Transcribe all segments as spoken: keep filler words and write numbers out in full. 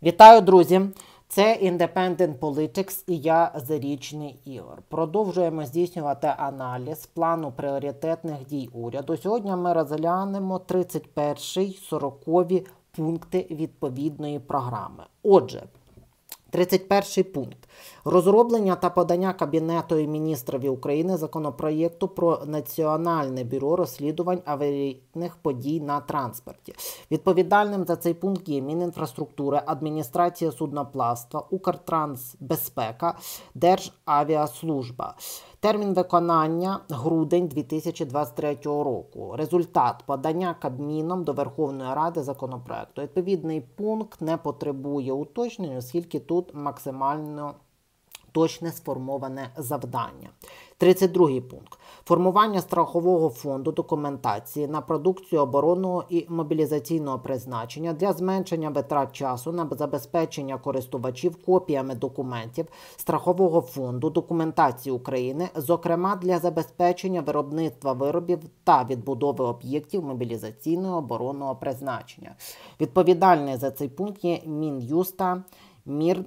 Вітаю, друзі! Це Independent Politics і я, Зарічний Ігор. Продовжуємо здійснювати аналіз плану пріоритетних дій уряду. Сьогодні ми розглянемо тридцять перший сорокові пункти відповідної програми. Отже, тридцять перший пункт. Розроблення та подання Кабінету міністрів України законопроєкту про Національне бюро розслідувань аварійних подій на транспорті. Відповідальним за цей пункт є Мінінфраструктури, Адміністрація судноплавства, Укртрансбезпека, Державіаслужба. Термін виконання – грудень дві тисячі двадцять третього року. Результат – подання Кабміном до Верховної Ради законопроекту. Відповідний пункт не потребує уточнень, оскільки тут максимально точне сформоване завдання. тридцять другий пункт. Формування страхового фонду документації на продукцію оборонного і мобілізаційного призначення для зменшення витрат часу на забезпечення користувачів копіями документів страхового фонду документації України, зокрема для забезпечення виробництва виробів та відбудови об'єктів мобілізаційного оборонного призначення. Відповідальний за цей пункт є Мін'юста, Мір...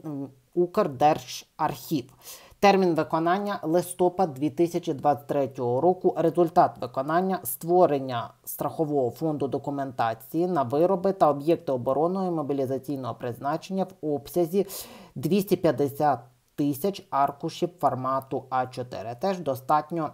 Укрдержархів. Термін виконання – листопад дві тисячі двадцять третього року. Результат виконання – створення страхового фонду документації на вироби та об'єкти оборонного і мобілізаційного призначення в обсязі двісті п'ятдесят тисяч аркушів формату А чотири. Теж достатньо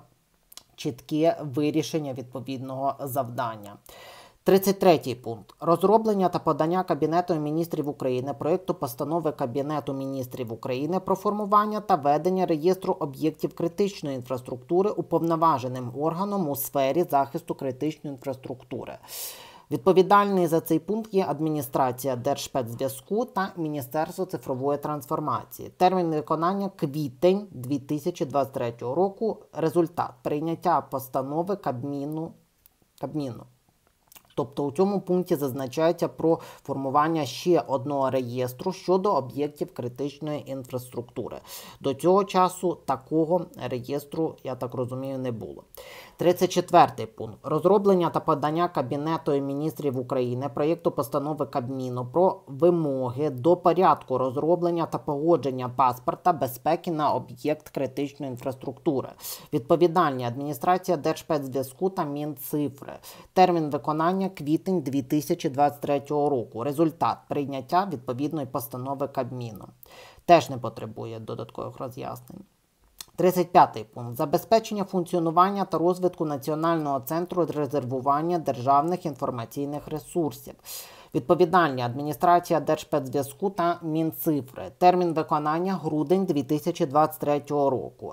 чітке вирішення відповідного завдання. тридцять третій пункт. Розроблення та подання Кабінету міністрів України проєкту постанови Кабінету міністрів України про формування та ведення реєстру об'єктів критичної інфраструктури уповноваженим органом у сфері захисту критичної інфраструктури. Відповідальний за цей пункт є Адміністрація Держспецзв'язку та Міністерство цифрової трансформації. Термін виконання – квітень дві тисячі двадцять третього року. Результат – прийняття постанови Кабміну. Кабміну. Тобто у цьому пункті зазначається про формування ще одного реєстру щодо об'єктів критичної інфраструктури. До цього часу такого реєстру, я так розумію, не було. тридцять четвертий пункт. Розроблення та подання Кабінету міністрів України проєкту постанови Кабміну про вимоги до порядку розроблення та погодження паспорта безпеки на об'єкт критичної інфраструктури. Відповідальні Адміністрація Держспецзв'язку та Мінцифри. Термін виконання – квітень дві тисячі двадцять третього року. Результат – прийняття відповідної постанови Кабміну. Теж не потребує додаткових роз'яснень. тридцять п'ятий пункт. Забезпечення функціонування та розвитку Національного центру резервування державних інформаційних ресурсів. Відповідальні Адміністрація Держспецзв'язку та Мінцифри. Термін виконання – грудень дві тисячі двадцять третього року.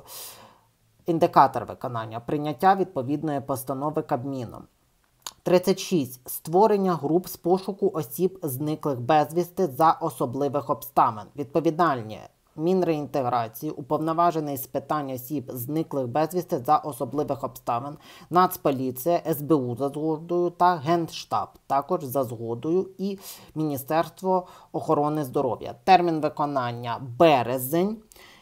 Індикатор виконання – прийняття відповідної постанови Кабміном. тридцять шість. Створення груп з пошуку осіб, зниклих безвісти за особливих обставин. Відповідальні Мінреінтеграції, уповноважений з питань осіб, зниклих безвісти за особливих обставин, Нацполіція, ес бе у за згодою та Генштаб, також за згодою, і Міністерство охорони здоров'я. Термін виконання – березень.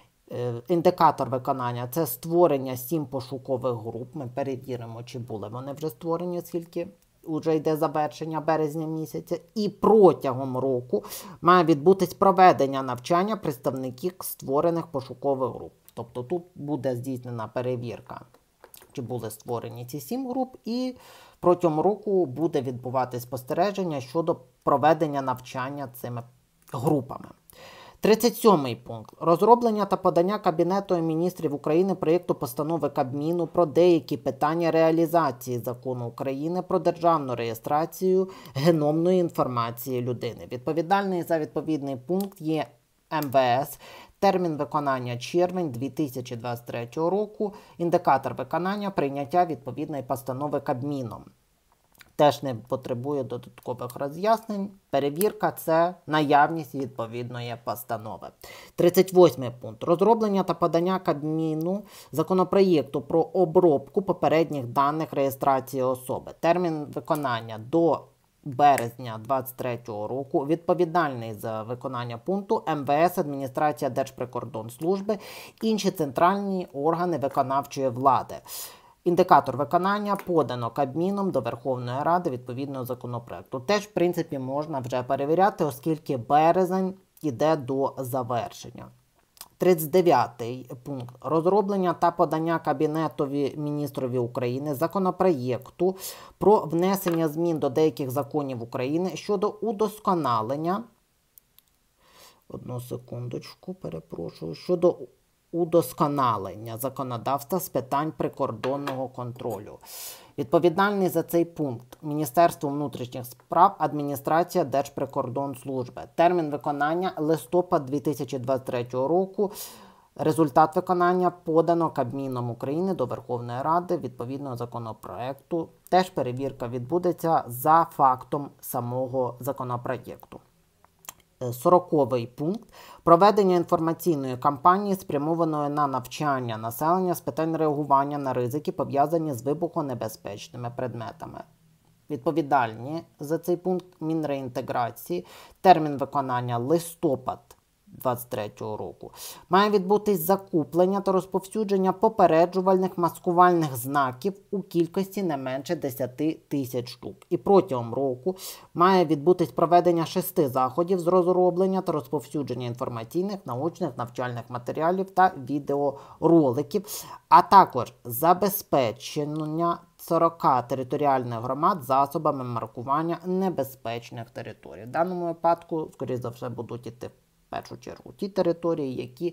Індикатор виконання – це створення сім пошукових груп. Ми перевіримо, чи були вони вже створені, оскільки вже йде завершення березня місяця. І протягом року має відбутись проведення навчання представників створених пошукових груп. Тобто тут буде здійснена перевірка, чи були створені ці сім груп, і протягом року буде відбуватись спостереження щодо проведення навчання цими групами. тридцять сьомий пункт. Розроблення та подання Кабінету міністрів України проєкту постанови Кабміну про деякі питання реалізації Закону України про державну реєстрацію геномної інформації людини. Відповідальний за відповідний пункт є ем ве ес. Термін виконання – червень дві тисячі двадцять третього року. Індикатор виконання – прийняття відповідної постанови Кабміном. Теж не потребує додаткових роз'яснень. Перевірка – це наявність відповідної постанови. тридцять восьмий пункт. Розроблення та подання Кабміну законопроєкту про обробку попередніх даних реєстрації особи. Термін виконання – до березня двадцять третього року. Відповідальний за виконання пункту ем ве ес, Адміністрація Держприкордонслужби, інші центральні органи виконавчої влади. Індикатор виконання подано Кабміном до Верховної Ради відповідного законопроекту. Теж, в принципі, можна вже перевіряти, оскільки березень йде до завершення. тридцять дев'ятий пункт. Розроблення та подання Кабінетові міністрові України законопроєкту про внесення змін до деяких законів України щодо удосконалення, одну секундочку, перепрошую, щодо удосконалення законодавства з питань прикордонного контролю. Відповідальний за цей пункт Міністерство внутрішніх справ, Адміністрація Держприкордонслужби. Термін виконання листопад дві тисячі двадцять третього року. Результат виконання подано Кабміном України до Верховної Ради відповідного законопроекту. Теж перевірка відбудеться за фактом самого законопроєкту. Сороковий пункт. Проведення інформаційної кампанії, спрямованої на навчання населення з питань реагування на ризики, пов'язані з вибухонебезпечними предметами. Відповідальні за цей пункт Мінреінтеграції. Термін виконання листопад двадцять третього року. Має відбутись закуплення та розповсюдження попереджувальних маскувальних знаків у кількості не менше десять тисяч штук. І протягом року має відбутись проведення шести заходів з розроблення та розповсюдження інформаційних, научних, навчальних матеріалів та відеороликів, а також забезпечення сорока територіальних громад засобами маркування небезпечних територій. В даному випадку, скоріше за все, будуть іти в першу чергу ті території, які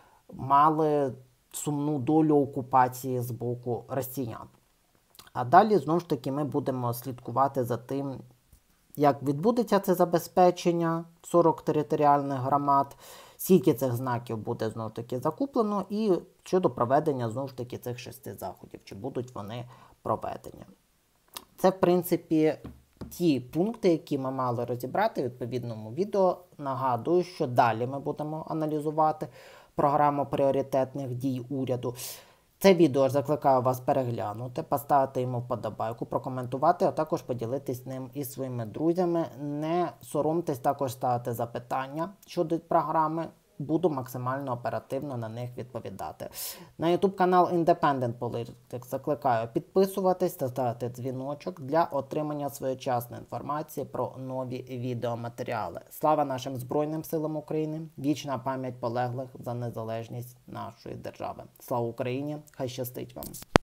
мали сумну долю окупації з боку росіян. А далі, знову ж таки, ми будемо слідкувати за тим, як відбудеться це забезпечення сорок територіальних громад, скільки цих знаків буде, знову ж таки, закуплено, і щодо проведення, знову ж таки, цих шести заходів, чи будуть вони проведені. Це, в принципі, ті пункти, які ми мали розібрати в відповідному відео. Нагадую, що далі ми будемо аналізувати програму пріоритетних дій уряду. Це відео ж закликаю вас переглянути, поставити йому вподобайку, прокоментувати, а також поділитись ним із своїми друзями. Не соромтесь також ставити запитання щодо програми. Буду максимально оперативно на них відповідати. На YouTube канал Independent Politics закликаю підписуватись та ставити дзвіночок для отримання своєчасної інформації про нові відеоматеріали. Слава нашим Збройним силам України! Вічна пам'ять полеглих за незалежність нашої держави. Слава Україні! Хай щастить вам!